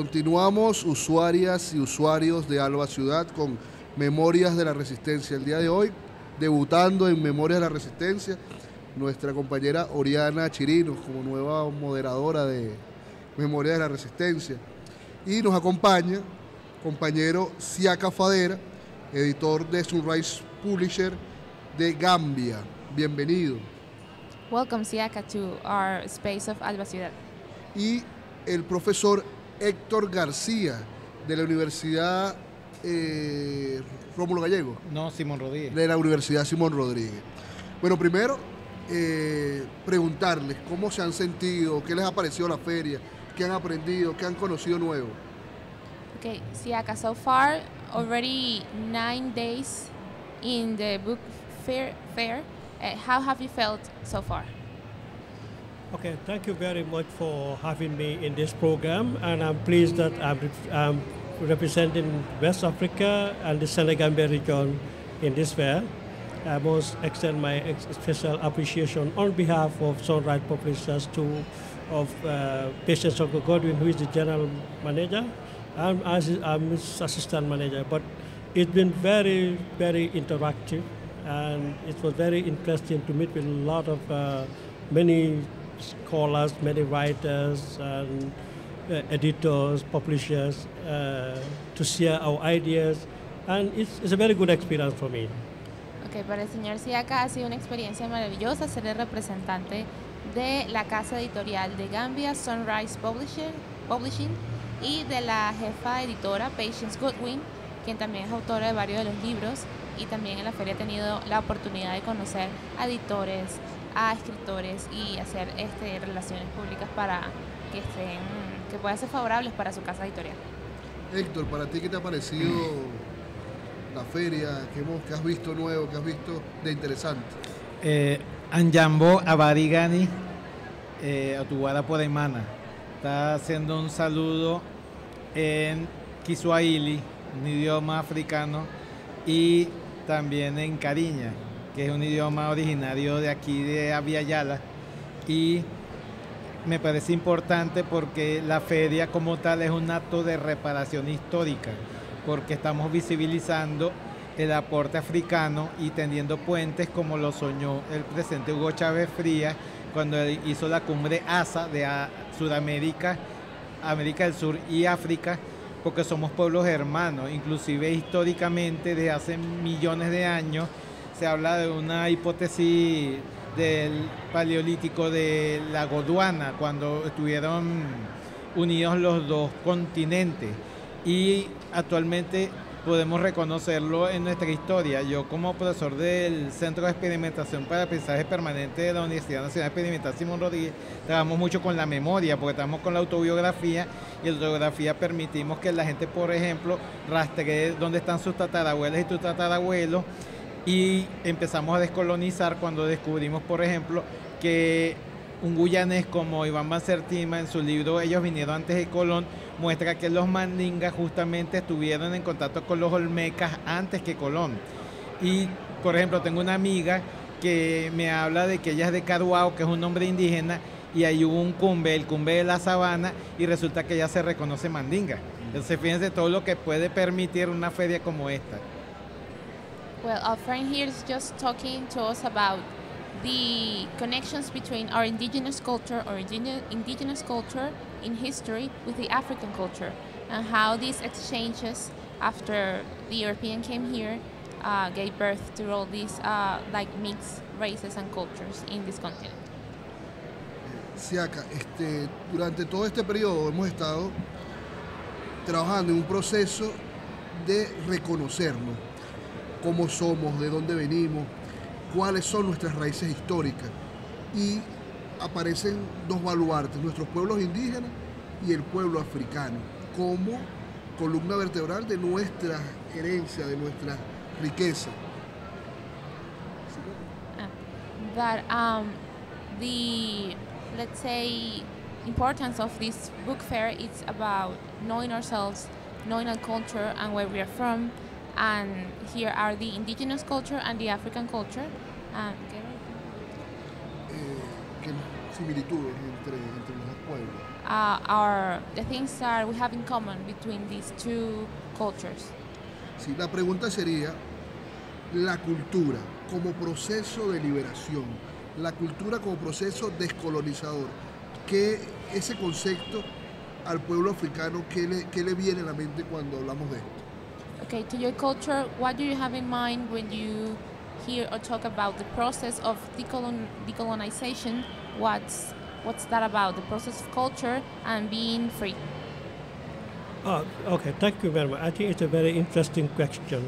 Continuamos, usuarias y usuarios de Alba Ciudad, con Memorias de la Resistencia. El día de hoy, debutando en Memorias de la Resistencia, nuestra compañera Oriana Chirinos, como nueva moderadora de Memorias de la Resistencia. Y nos acompaña compañero Siaka Fadera, editor de Sunrise Publisher de Gambia. Bienvenido. Welcome, Siaka, to our space of Alba Ciudad. Y el profesor Héctor García, de la Universidad Rómulo Gallego. No, Simón Rodríguez. De la Universidad Simón Rodríguez. Bueno, primero, preguntarles cómo se han sentido, qué les ha parecido la feria, qué han aprendido, qué han conocido nuevo. Okay, Siaka, so far, already 9 days in the book fair. How have you felt so far? Okay, thank you very much for having me in this program, and I'm pleased that I'm representing West Africa and the Senegambia region in this fair. I must extend my special appreciation on behalf of Sunrise Publishers of Patience Uncle Godwin, who is the general manager. I'm his assistant manager, but it's been very, very interactive, and it was very interesting to meet with a lot of many scholars, many writers, and editors, publishers, to share our ideas, and it's a very good experience for me. Okay, para el señor Siaka ha sido una experiencia maravillosa ser el representante de la casa editorial de Gambia, Sunrise Publishing, y de la jefa editora, Patience Godwin, quien también es autora de varios de los libros, y también en la feria he tenido la oportunidad de conocer a editores, a escritores y hacer relaciones públicas para que puedan ser favorables para su casa editorial. Héctor, ¿para ti qué te ha parecido la feria? ¿Qué has visto nuevo? ¿Qué has visto de interesante? Anjambo Abarigani, Otuwara Podaimana. Está haciendo un saludo en Kiswahili, un idioma africano, y también en Cariña, que es un idioma originario de aquí de Abiyala, y me parece importante porque la feria como tal es un acto de reparación histórica, porque estamos visibilizando el aporte africano y tendiendo puentes como lo soñó el presidente Hugo Chávez Frías cuando hizo la cumbre ASA de Sudamérica, América del Sur y África, porque somos pueblos hermanos. Inclusive históricamente desde hace millones de años se habla de una hipótesis del paleolítico de la Gondwana, cuando estuvieron unidos los dos continentes, y actualmente podemos reconocerlo en nuestra historia. Yo, como profesor del Centro de Experimentación para Aprendizaje Permanente de la Universidad Nacional Experimental Simón Rodríguez, trabajamos mucho con la memoria, porque estamos con la autobiografía, y en la autobiografía permitimos que la gente, por ejemplo, rastree dónde están sus tatarabuelas y sus tatarabuelos, y empezamos a descolonizar cuando descubrimos, por ejemplo, que un guyanés como Iván Bansertima, en su libro Ellos vinieron antes de Colón, muestra que los mandingas justamente estuvieron en contacto con los olmecas antes que Colón. Y, por ejemplo, tengo una amiga que me habla de que ella es de Caruao, que es un nombre indígena, y ahí hubo un cumbe, el cumbe de la sabana, y resulta que ella se reconoce mandinga. Entonces, fíjense todo lo que puede permitir una feria como esta. Well, our friend here is just talking to us about the connections between our indigenous culture or indigenous culture in history with the African culture, and how these exchanges after the European came here gave birth to all these like mixed races and cultures in this continent. Siaka, durante todo este periodo hemos estado trabajando en un proceso de reconocernos, cómo somos, de dónde venimos, cuáles son nuestras raíces históricas, y aparecen dos baluartes, nuestros pueblos indígenas y el pueblo africano, como columna vertebral de nuestra herencia, de nuestra riqueza. That the, let's say, importance of this book fair is about knowing ourselves, knowing our culture and where we are from, and here are the indigenous culture and the African culture. similitudes entre los dos pueblos? The things that we have in common between these two cultures. Sí, la pregunta sería, la cultura como proceso de liberación, la cultura como proceso descolonizador, ¿qué ese concepto al pueblo africano, qué le viene a la mente cuando hablamos de esto? Okay, to your culture, what do you have in mind when you hear or talk about the process of decolonization? What's that about? The process of culture and being free. Okay, thank you very much. I think it's a very interesting question.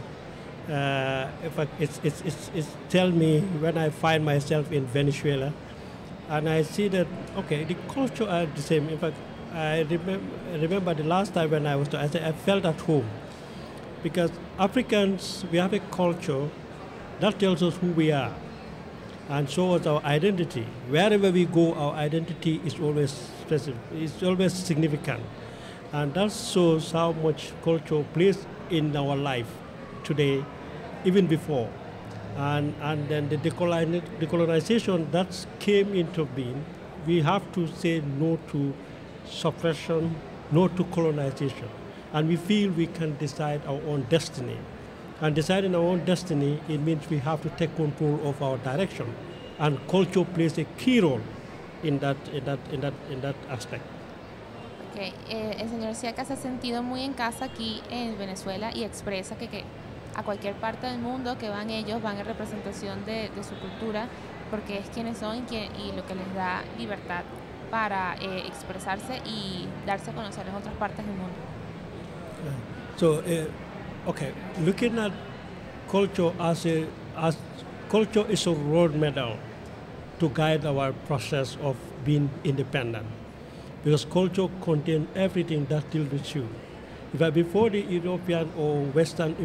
In fact, it's tell me when I find myself in Venezuela, and I see that okay, the culture are the same. In fact, I remember the last time when I was there, I felt at home, because Africans, we have a culture that tells us who we are, and so is our identity. Wherever we go, our identity is always specific, it's always significant, and that shows how much culture plays in our life today, even before. And then the decolonization that came into being, we have to say no to suppression, no to colonization. And we feel we can decide our own destiny. And deciding our own destiny, it means we have to take control of our direction. And culture plays a key role in that aspect. Okay. El señor Siaka se ha sentido muy en casa aquí en Venezuela y expresa que a cualquier parte del mundo que van ellos van en representación de su cultura, porque es quienes son y lo que les da libertad para expresarse y darse a conocer en otras partes del mundo. So, okay, looking at culture as culture is a road map to guide our process of being independent, because culture contains everything that deals with you. Before the European or Western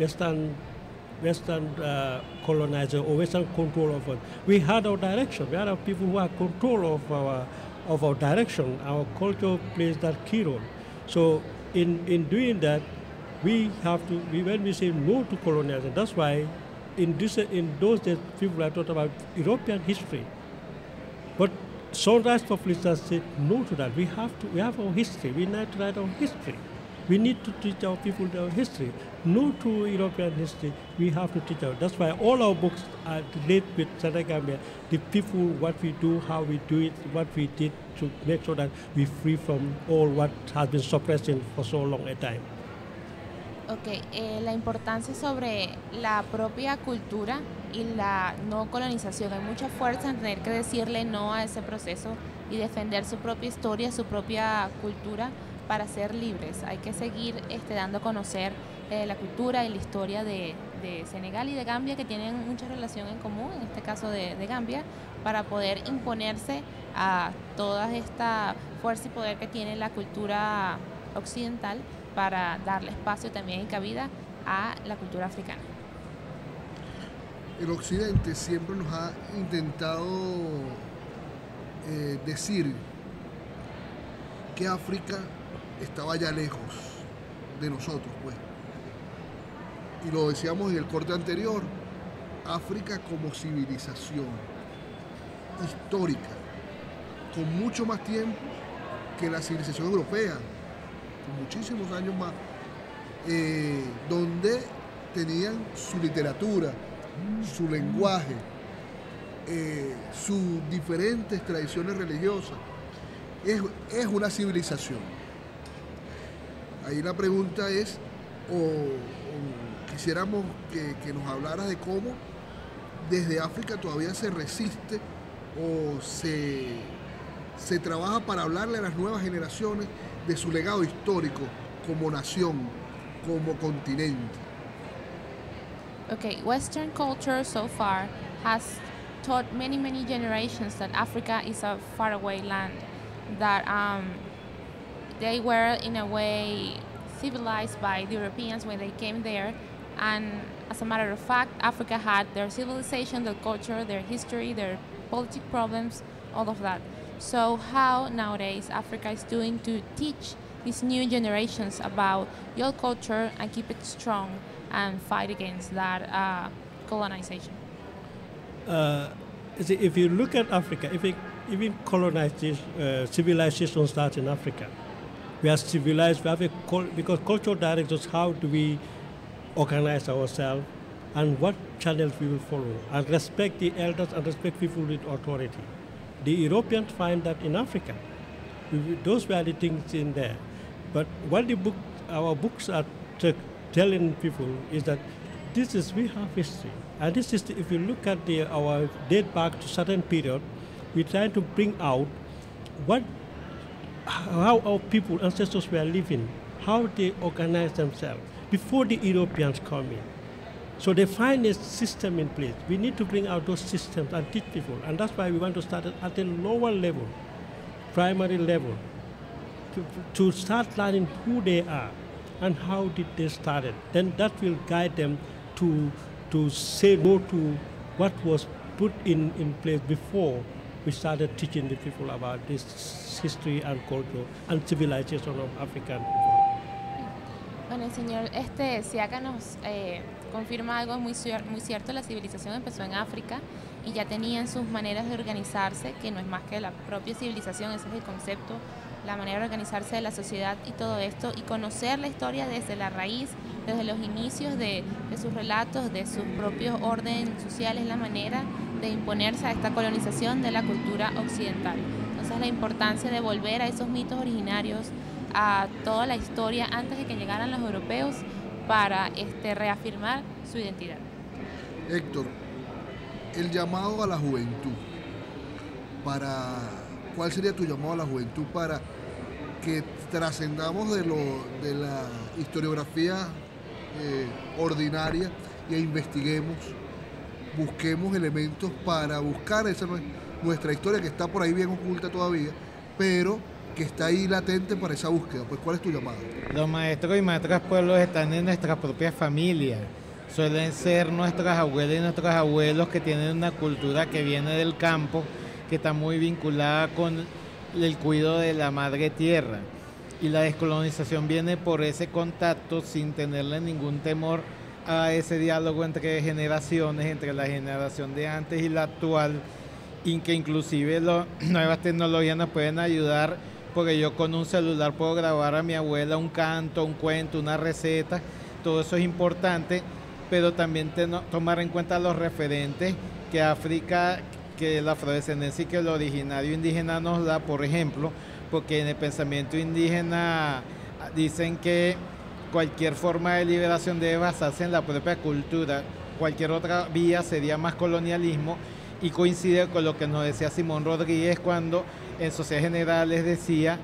colonizer or Western control of us, we had our direction. We had our people who had control of our direction. Our culture plays that key role. So in doing that, we have to. When we say no to colonialism, that's why in those days people are talking about European history, but Sunrise Populists said no to that. We have our history. We need to write our history. We need to teach our people their history. No to European history, we have to teach our. That's why all our books are related with Senegambia, the people, what we do, how we do it, what we did to make sure that we're free from all what has been suppressed for so long a time. Ok, la importancia sobre la propia cultura y la no colonización. Hay mucha fuerza en tener que decirle no a ese proceso y defender su propia historia, su propia cultura para ser libres. Hay que seguir dando a conocer la cultura y la historia de Senegal y de Gambia, que tienen mucha relación en común, en este caso de Gambia, para poder imponerse a toda esta fuerza y poder que tiene la cultura occidental, para darle espacio también y cabida a la cultura africana. El occidente siempre nos ha intentado decir que África estaba ya lejos de nosotros, pues. Y lo decíamos en el corte anterior, África como civilización histórica, con mucho más tiempo que la civilización europea, con muchísimos años más, donde tenían su literatura, su lenguaje, sus diferentes tradiciones religiosas. Es una civilización. Ahí la pregunta es, o quisiéramos que nos hablaras de cómo desde África todavía se resiste o se trabaja para hablarle a las nuevas generaciones de su legado histórico como nación, como continente. Okay, Western culture so far has taught many generations that Africa is a faraway land, that they were in a way civilized by the Europeans when they came there, and as a matter of fact, Africa had their civilization, their culture, their history, their political problems, all of that. So how nowadays Africa is doing to teach these new generations about your culture and keep it strong and fight against that colonization? See, if you look at Africa, if it, even colonization, civilization starts in Africa. We are civilized, we have because cultural directions, how do we organize ourselves and what channels we will follow and respect the elders and respect people with authority. The Europeans find that in Africa. Those were the things in there. But what our books are telling people is that we have history. And this is, if you look at our date back to certain period, we try to bring out how our people, ancestors were living, how they organized themselves before the Europeans come in. So they find a system in place. We need to bring out those systems and teach people. And that's why we want to start at a lower level, primary level, to start learning who they are and how did they start it. Then that will guide them to say no to what was put in place before we started teaching the people about this history and culture and civilization of African people. Bueno, el señor Siaka nos confirma algo muy cierto. La civilización empezó en África y ya tenían sus maneras de organizarse, que no es más que la propia civilización, ese es el concepto, la manera de organizarse de la sociedad y todo esto, y conocer la historia desde la raíz, desde los inicios de sus relatos, de sus propios órdenes sociales, la manera de imponerse a esta colonización de la cultura occidental. Entonces la importancia de volver a esos mitos originarios, a toda la historia antes de que llegaran los europeos para reafirmar su identidad. Héctor, el llamado a la juventud, ¿cuál sería tu llamado a la juventud para que trascendamos de la historiografía ordinaria y investiguemos, busquemos elementos para buscar nuestra historia que está por ahí bien oculta todavía, pero que está ahí latente para esa búsqueda? Pues, ¿cuál es tu llamado? Los maestros y maestras pueblos están en nuestras propias familias. Suelen ser nuestras abuelas y nuestros abuelos que tienen una cultura que viene del campo, que está muy vinculada con el cuidado de la madre tierra. Y la descolonización viene por ese contacto sin tenerle ningún temor a ese diálogo entre generaciones, entre la generación de antes y la actual, y que inclusive las nuevas tecnologías nos pueden ayudar, porque yo con un celular puedo grabar a mi abuela un canto, un cuento, una receta. Todo eso es importante, pero también tomar en cuenta los referentes que África, que la afrodescendencia y que el originario indígena nos da, por ejemplo, porque en el pensamiento indígena dicen que cualquier forma de liberación debe basarse en la propia cultura. Cualquier otra vía sería más colonialismo, y coincide con lo que nos decía Simón Rodríguez cuando en Sociedad General les decía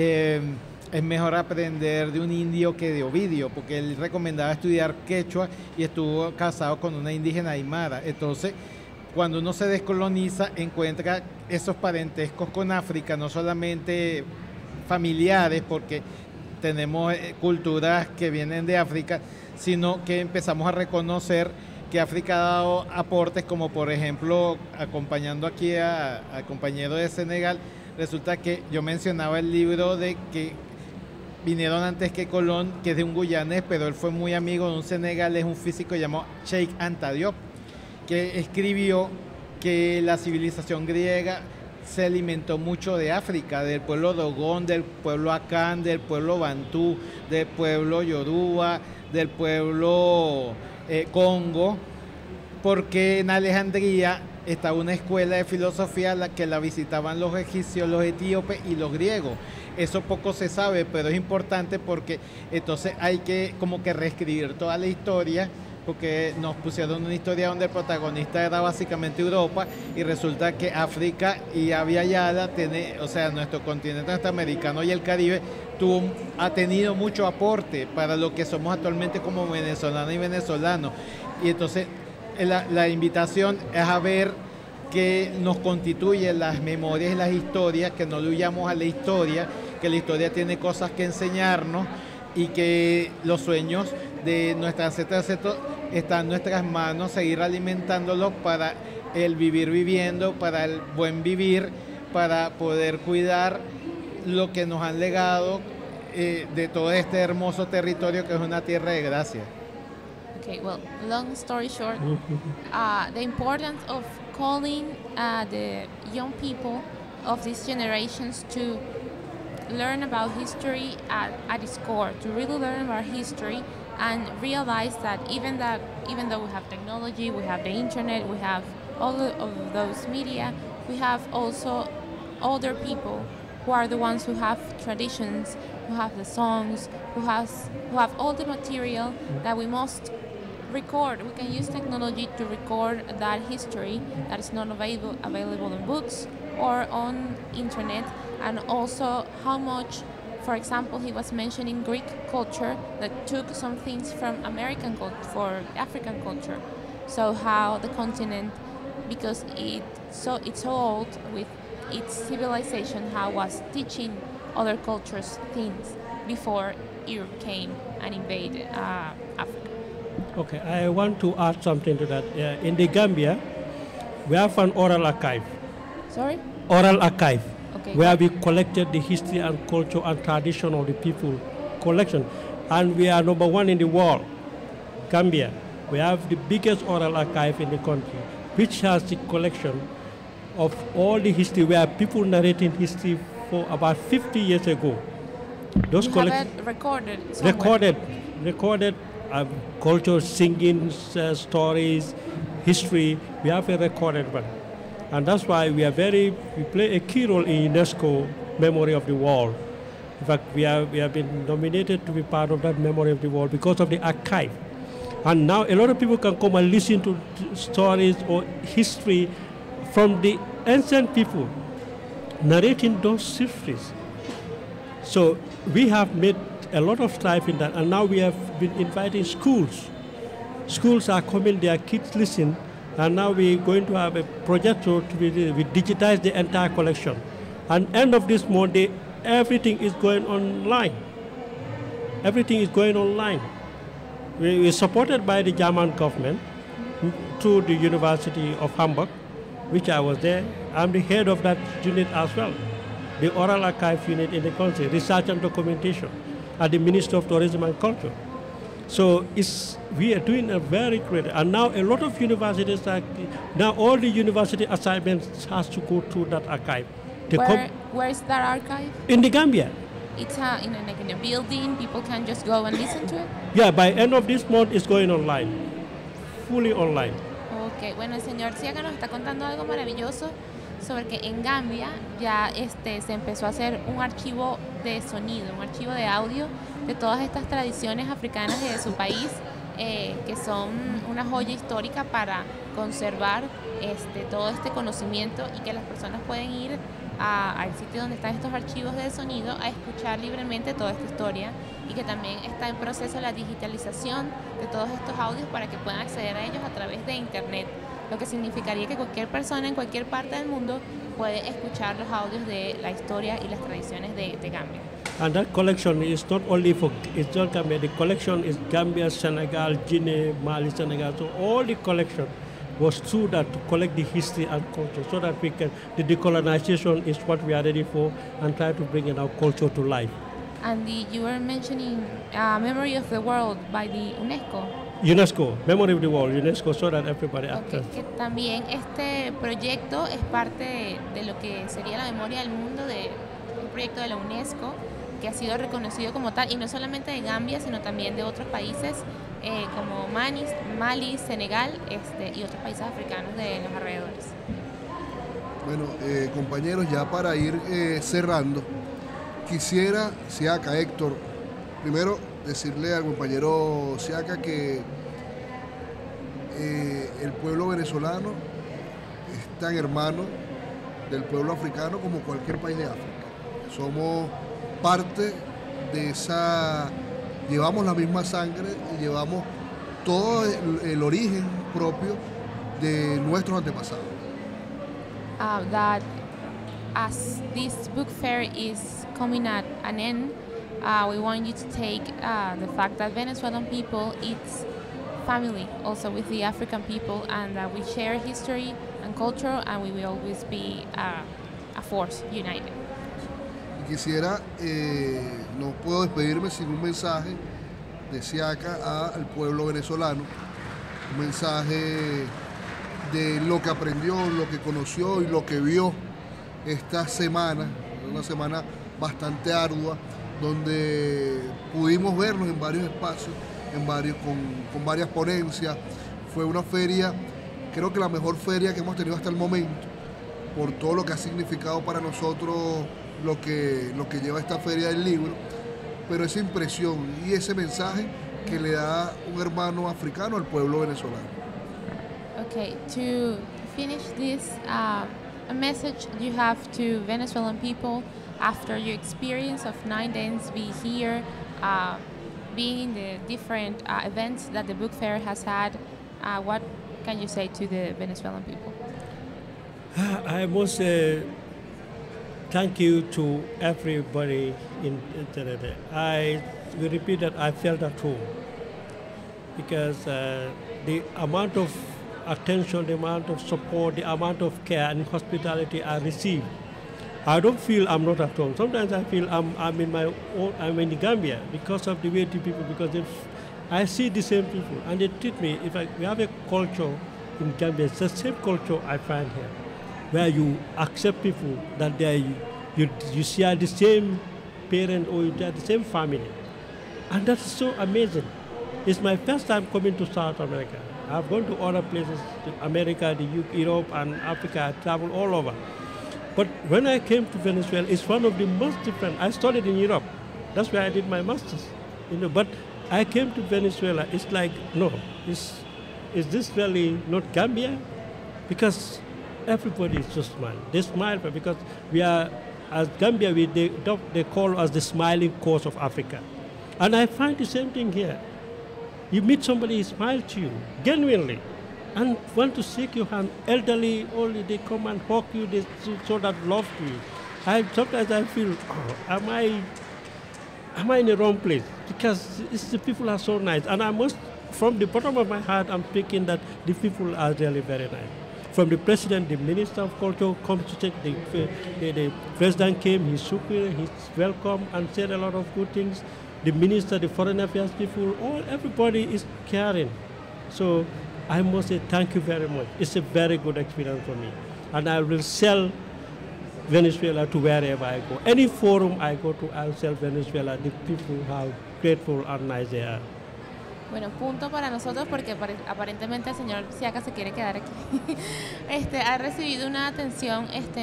es mejor aprender de un indio que de Ovidio, porque él recomendaba estudiar quechua y estuvo casado con una indígena aymara. Entonces, cuando uno se descoloniza, encuentra esos parentescos con África, no solamente familiares, porque tenemos culturas que vienen de África, sino que empezamos a reconocer que África ha dado aportes, como por ejemplo, acompañando aquí al compañero de Senegal, resulta que yo mencionaba el libro de que vinieron antes que Colón, que es de un guyanés, pero él fue muy amigo de un senegalés, un físico llamado Cheikh Anta Diop, que escribió que la civilización griega se alimentó mucho de África, del pueblo Dogón, del pueblo Akan, del pueblo Bantú, del pueblo Yoruba, del pueblo Congo, porque en Alejandría estaba una escuela de filosofía que la visitaban los egipcios, los etíopes y los griegos. Eso poco se sabe, pero es importante porque entonces hay que como que reescribir toda la historia, porque nos pusieron una historia donde el protagonista era básicamente Europa, y resulta que África y Abya Yala, o sea, nuestro continente norteamericano y el Caribe, ha tenido mucho aporte para lo que somos actualmente como venezolanos y venezolanos. Y entonces la invitación es a ver qué nos constituye las memorias y las historias, que no le huyamos a la historia, que la historia tiene cosas que enseñarnos, y que los sueños de nuestras ancestros están en nuestras manos, seguir alimentándolos para el vivir viviendo, para el buen vivir, para poder cuidar lo que nos han legado de todo este hermoso territorio que es una tierra de gracia. Okay, well, long story short, the importance of calling the young people of these generations to learn about history at its core, to really learn about history and realize that even though we have technology, we have the internet, we have all of those media, we have also older people who are the ones who have traditions, who have the songs, who have all the material that we must record. We can use technology to record that history that is not available in books or on internet, and also how much, for example, he was mentioning Greek culture that took some things from American culture for African culture. So how the continent, because it's so old with its civilization, how was teaching other cultures things before Europe came and invaded Africa. Okay, I want to add something to that. In the Gambia, we have an oral archive. Sorry? Oral archive, Okay. where we collected the history and culture and tradition of the people collection. And we are number one in the world, Gambia. We have the biggest oral archive in the country, which has the collection of all the history, where people narrating history for about 50 years ago. Those You have it recorded somewhere. recorded culture, singing, stories, history. We have a recorded one. And that's why we play a key role in UNESCO Memory of the World. In fact, we have been nominated to be part of that Memory of the World because of the archive. And now a lot of people can come and listen to stories or history from the ancient people narrating those histories. So we have made a lot of strive in that, and now we have been inviting schools. Schools are coming, their kids listen, and now we're going to have a projector we digitize the entire collection. And end of this month, everything is going online. Everything is going online. We're supported by the German government through the University of Hamburg, which I was there. I'm the head of that unit as well, the oral archive unit in the country, research and documentation at the Ministry of Tourism and Culture. So we are doing a very great, and now a lot of universities now all the university assignments has to go through that archive. Where is that archive? In the Gambia. It's in a building. People can just go and listen to it. Yeah, by end of this month it's going online, fully online. Ok, bueno, el señor Siaka nos está contando algo maravilloso sobre que en Gambia ya se empezó a hacer un archivo de sonido, un archivo de audio de todas estas tradiciones africanas de su país, que son una joya histórica para conservar todo este conocimiento, y que las personas pueden ir al sitio donde están estos archivos de sonido a escuchar libremente toda esta historia, y que también está en proceso la digitalización de todos estos audios para que puedan acceder a ellos a través de internet, lo que significaría que cualquier persona en cualquier parte del mundo puede escuchar los audios de la historia y las tradiciones de Gambia. And that collection is not only for Gambia, the collection is Gambia, Senegal, Guinea, Mali, Senegal. So all the collection was through that to collect the history and culture, so that we can, the decolonization is what we are ready for, and try to bring in our culture to life. And you were mentioning Memory of the World by the UNESCO. UNESCO, Memory of the World, UNESCO, so that everybody Okay, que también este proyecto es parte de lo que sería la memoria del mundo, un proyecto de la UNESCO que ha sido reconocido como tal, y no solamente de Gambia, sino también de otros países como Mali, Senegal y otros países africanos de los alrededores. Bueno, compañeros, ya para ir cerrando, quisiera, Siaka, Héctor, primero decirle al compañero Siaka que el pueblo venezolano es tan hermano del pueblo africano como cualquier país de África. Somos parte de llevamos la misma sangre y llevamos todo el origen propio de nuestros antepasados. That as this book fair is coming at an end, we want you to take the fact that Venezuelan people, it's family also with the African people, and that we share history and culture, and we will always be a force united. Quisiera, no puedo despedirme sin un mensaje de Siaka al pueblo venezolano. Un mensaje de lo que aprendió, lo que conoció y lo que vio esta semana, una semana bastante ardua, donde pudimos vernos en varios espacios, con varias ponencias. Fue una feria, creo que la mejor feria que hemos tenido hasta el momento, por todo lo que ha significado para nosotros lo que lleva esta feria del libro, pero esa impresión y ese mensaje que le da un hermano africano al pueblo venezolano. Okay, to finish this, a message you have to Venezuelan people after your experience of 9 days be here, being in the different events that the book fair has had. What can you say to the Venezuelan people? I must thank you to everybody in Internet. I will repeat that I felt at home because the amount of attention, the amount of support, the amount of care and hospitality I received, I don't feel I'm not at home. Sometimes I feel I'm in my own, I'm in the Gambia because of the way the people, because if I see the same people and they treat me, we have a culture in Gambia, it's the same culture I find here, where you accept people that you share the same parent or you share the same family. And that's so amazing. It's my first time coming to South America. I've gone to other places, to America, Europe and Africa, I traveled all over. But when I came to Venezuela, it's one of the most different. I studied in Europe. That's where I did my master's. But I came to Venezuela, it's like, no, is this really not Gambia? Because everybody is just smiling. They smile because we are, as Gambia, they call us the smiling coast of Africa. And I find the same thing here. You meet somebody, he smiles to you, genuinely, and want to shake your hand. Elderly, only they come and hug you, they show that love to you. Sometimes I feel, am I in the wrong place? Because the people are so nice. And I must, from the bottom of my heart, I'm thinking that the people are really very nice. From the president, the minister of culture comes to take, the president came, he shook me, he's welcome and said a lot of good things. The minister, the foreign affairs people, everybody is caring. So I must say thank you very much. It's a very good experience for me. And I will sell Venezuela to wherever I go. Any forum I go to, I'll sell Venezuela. The people, how grateful and nice they are. Bueno, punto para nosotros porque aparentemente el señor Siaka se quiere quedar aquí. Ha recibido una atención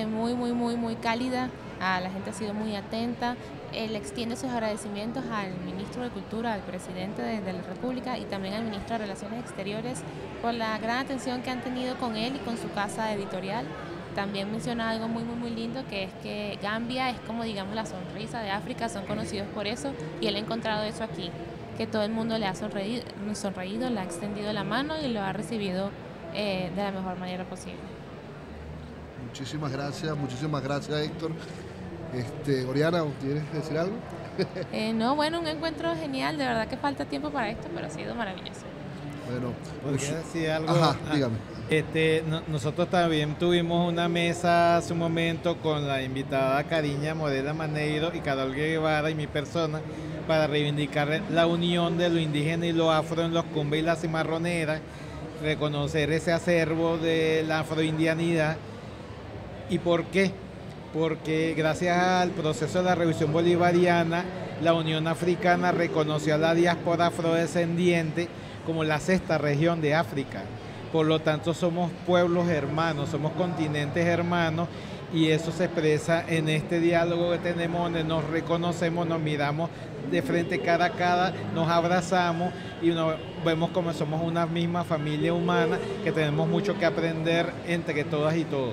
muy cálida. La gente ha sido muy atenta. Él extiende sus agradecimientos al ministro de Cultura, al presidente de la República y también al ministro de Relaciones Exteriores por la gran atención que han tenido con él y con su casa editorial. También menciona algo muy lindo, que es que Gambia es como, digamos, la sonrisa de África, son conocidos por eso, y él ha encontrado eso aquí, que todo el mundo le ha sonreído, le ha extendido la mano y lo ha recibido de la mejor manera posible. Muchísimas gracias Héctor. Oriana, ¿quieres decir algo? No, bueno, un encuentro genial, de verdad que falta tiempo para esto, pero ha sido maravilloso. Bueno, ¿podría decir algo? Ajá, dígame. Nosotros también tuvimos una mesa hace un momento con la invitada Cariña Morela Maneiro y Carol Guevara y mi persona para reivindicar la unión de lo indígena y lo afro en los Cumbres y la Cimarronera, reconocer ese acervo de la afroindianidad. ¿Y por qué? Porque gracias al proceso de la revisión bolivariana, la Unión Africana reconoció a la diáspora afrodescendiente como la sexta región de África. Por lo tanto, somos pueblos hermanos, somos continentes hermanos, y eso se expresa en este diálogo que tenemos, donde nos reconocemos, nos miramos de frente cara a cara, nos abrazamos y nos vemos como somos una misma familia humana que tenemos mucho que aprender entre todas y todos.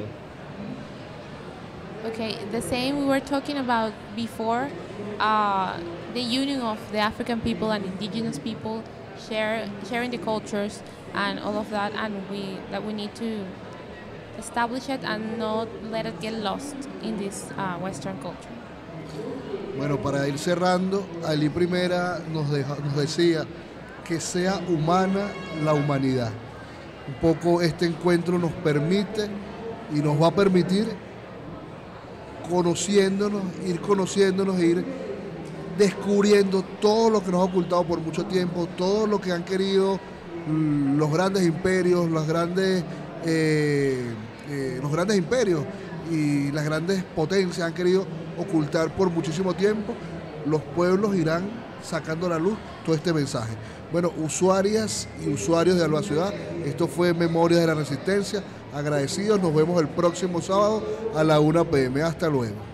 Okay, the same we were talking about before, the union of the African people and indigenous people, sharing the cultures and all of that, and we need to establish it and not let it get lost in this Western culture. Bueno, para ir cerrando, Ali Primera nos decía que sea humana la humanidad. Un poco este encuentro nos permite y nos va a permitir ir conociéndonos, ir descubriendo todo lo que nos ha ocultado por mucho tiempo, todo lo que han querido los grandes imperios, los grandes imperios y las grandes potencias han querido ocultar por muchísimo tiempo. Los pueblos irán sacando a la luz todo este mensaje. Bueno, usuarias y usuarios de Alba Ciudad, esto fue Memorias de la Resistencia. Agradecidos, nos vemos el próximo sábado a la 1 p.m. Hasta luego.